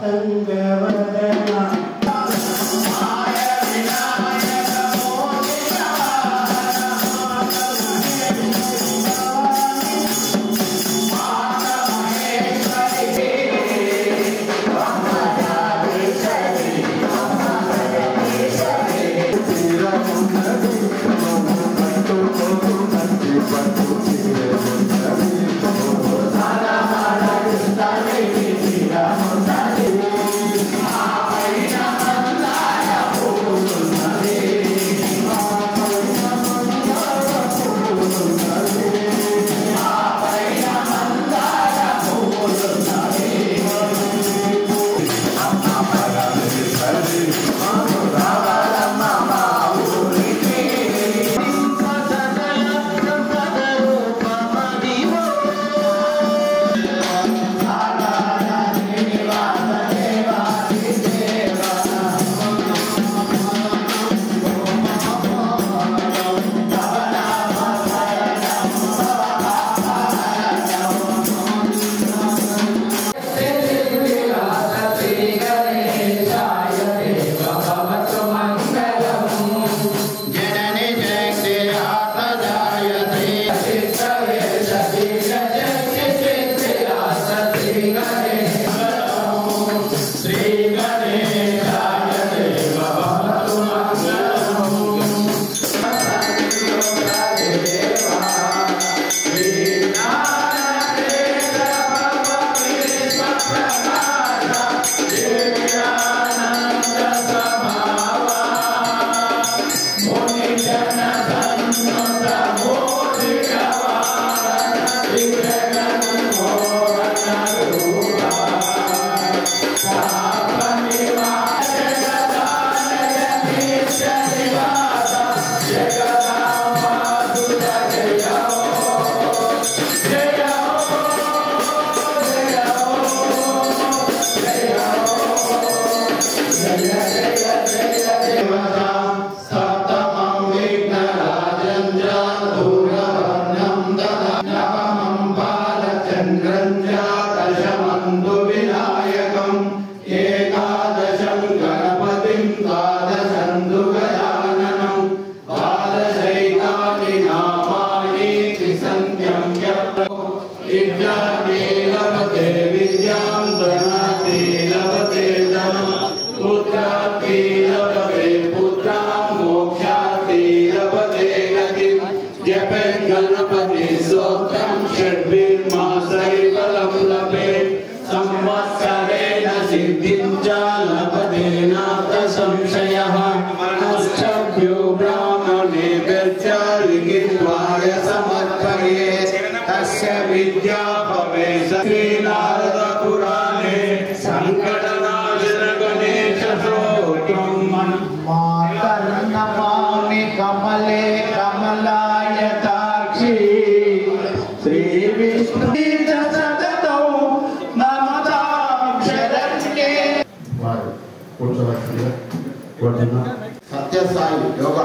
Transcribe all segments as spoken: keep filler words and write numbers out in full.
సత్యసాయి యోగా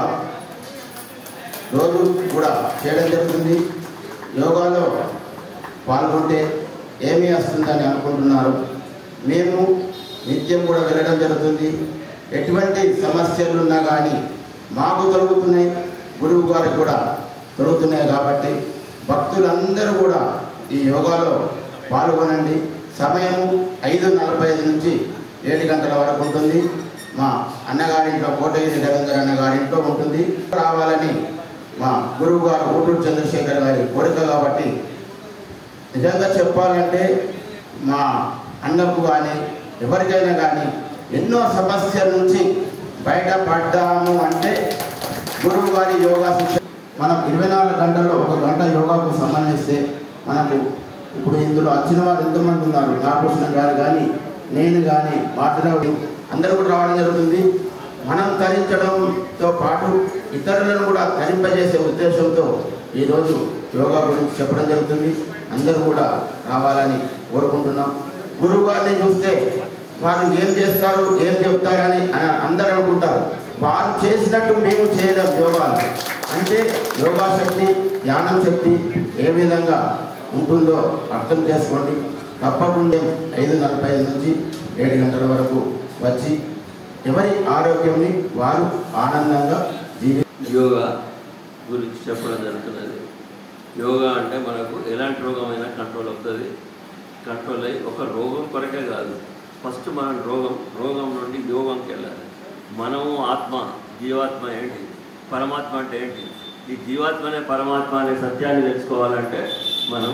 రోజు కూడా చేయడం జరుగుతుంది. యోగాలో పాల్గొంటే ఏమీ వస్తుందని అనుకుంటున్నారు. మేము నిత్యం కూడా వెళ్ళడం జరుగుతుంది. ఎటువంటి సమస్యలు ఉన్నా కానీ మాకు దొరుకుతున్నాయి, గురువు గారికి కూడా దొరుకుతున్నాయి. కాబట్టి భక్తులందరూ కూడా ఈ యోగాలో పాల్గొనండి. సమయము ఐదు నలభై ఐదు నుంచి ఏడు గంటల వరకు ఉంటుంది. మా అన్నగారింట్లో కోటగిరి రవీంద్ర అన్నగారింట్లో ఉంటుంది. రావాలని మా గురువు గారు ఊటూరు చంద్రశేఖర్ గారి కోరిక. కాబట్టి నిజంగా చెప్పాలంటే మా అన్నకు కానీ ఎవరికైనా కానీ ఎన్నో సమస్యల నుంచి బయటపడ్డాము అంటే గురువు గారి యోగా శిక్షణ. మనం ఇరవై నాలుగు గంటల్లో ఒక గంట యోగాకు సంబంధిస్తే మనకు ఇప్పుడు ఇందులో వచ్చిన వారు ఎంతమంది ఉన్నారు, నాగభూషణ గారు కానీ నేను కానీ మాట్లాడు అందరూ కూడా రావడం జరుగుతుంది. మనం తరించడంతో పాటు ఇతరులను కూడా తరింపజేసే ఉద్దేశంతో ఈరోజు యోగా గురించి చెప్పడం జరుగుతుంది. అందరూ కూడా రావాలని కోరుకుంటున్నాం. గురువు గారిని చూస్తే వారు ఏం చేస్తారు, ఏం చెప్తారని అందరూ అనుకుంటారు. వారు చేసినట్టు మేము చేయడం యోగాలు అంటే యోగా శక్తి, ధ్యానం శక్తి ఏ విధంగా ఉంటుందో అర్థం చేసుకోండి. తప్పకుండా ఐదు నలభై ఐదు నుంచి ఏడు గంటల వరకు వచ్చి ఎవరి ఆరోగ్యాన్ని వారు ఆనందంగా జీవి యోగా గురించి చెప్పడం జరుగుతున్నది. యోగా అంటే మనకు ఎలాంటి రోగమైనా కంట్రోల్ అవుతుంది. కంట్రోల్ అయ్యి ఒక రోగం కొరకే కాదు, ఫస్ట్ మనం రోగం రోగం నుండి యోగంకి వెళ్ళాలి. మనము ఆత్మ, జీవాత్మ ఏంటి, పరమాత్మ అంటే ఏంటి, ఈ జీవాత్మనే పరమాత్మ అనే సత్యాన్ని తెలుసుకోవాలంటే మనం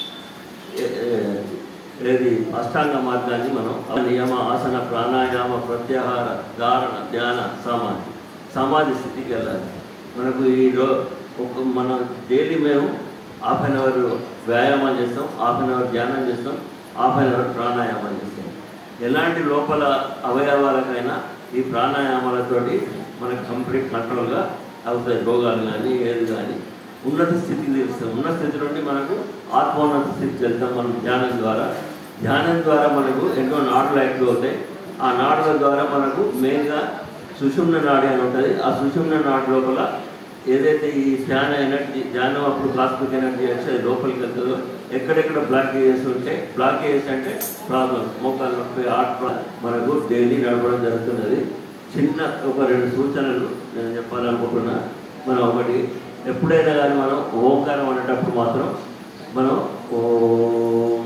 ఏది అష్టాంగ మార్గాన్ని మనం నియమ, ఆసన, ప్రాణాయామ, ప్రత్యాహార, ధారణ, ధ్యాన, సమాధి సమాధి స్థితికి వెళ్ళాలి. మనకు ఈరో ఒక మనం డైలీ మేము హాఫ్ అన్ అవర్ వ్యాయామం చేస్తాం, హాఫ్ అన్ అవర్ ధ్యానం చేస్తాం, హాఫ్ అన్ అవర్ ప్రాణాయామం చేస్తాం. ఎలాంటి లోపల అవయవాలకైనా ఈ ప్రాణాయామాలతోటి మనకు కంప్లీట్ కంట్రోల్గా అవుతాయి. రోగాలు కానీ ఏది కానీ ఉన్నత స్థితికి తెలుస్తాం. ఉన్నత స్థితి నుండి మనకు ఆత్మోన్నత స్థితికి వెళ్తాం మనం ధ్యానం ద్వారా. ధ్యానం ద్వారా మనకు ఎన్నో నాడులు యాక్టివ్ అవుతాయి. ఆ నాడుల ద్వారా మనకు మెయిన్గా సుషుమ్న నాడి అని ఉంటుంది. ఆ సుషుమ్న నాడు లోపల ఏదైతే ఈ ధ్యాన ఎనర్జీ ధ్యానం అప్పుడు కాస్మిక్ ఎనర్జీ వచ్చి అది లోపలికి వెళ్తుందో, ఎక్కడెక్కడ బ్లాకేజెస్ ఉంటే, బ్లాకేజెస్ అంటే ప్రాబ్లమ్స్, మోకాలు నొప్పి, హార్ట్ మనకు డైలీ నడపడం జరుగుతున్నది. చిన్న ఒక రెండు సూచనలు నేను చెప్పాలనుకుంటున్నా. మనం ఒకటి, ఎప్పుడైనా కానీ మనం ఓంకారం అనేటప్పుడు మాత్రం మనం ఓం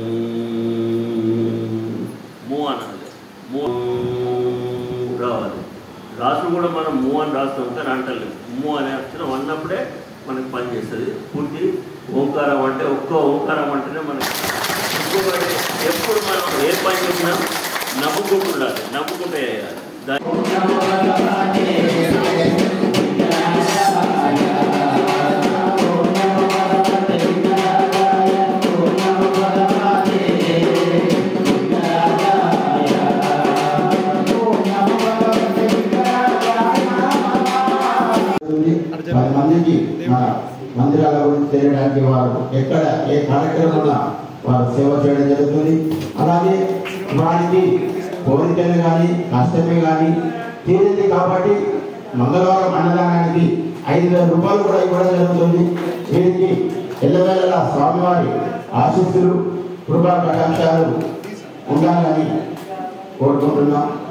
మూ అనాలి, మూ రావాలి. రాసు కూడా మనం మూ అని రాస్తాం కానీ అంటలేదు. మూ అనే అక్షరం అన్నప్పుడే మనకు పనిచేస్తుంది. పూర్తి ఓంకారం అంటే ఒక్క ఓంకారం అంటేనే మనకి. ఇంకొకటి, ఎప్పుడు మనం ఏ పని చేసినా నవ్వుకుంటూ ఉండాలి, నవ్వుకుంటే వేయాలి. పది మందికి మన మందిరాల గురించి తెలియడానికి వారు ఎక్కడ ఏ కార్యక్రమంలో వారు సేవ చేయడం జరుగుతుంది. అలాగే వారికి కోరికలు కానీ కష్టమే కానీ తీరింది కాబట్టి మంగళవారం అన్నదానానికి ఐదు వేల రూపాయలు కూడా ఇవ్వడం జరుగుతుంది. వీరికి ఎల్లవేళలా స్వామివారి ఆశీస్సులు, కృపా కటాక్షాలు ఉండాలని కోరుకుంటున్నాం.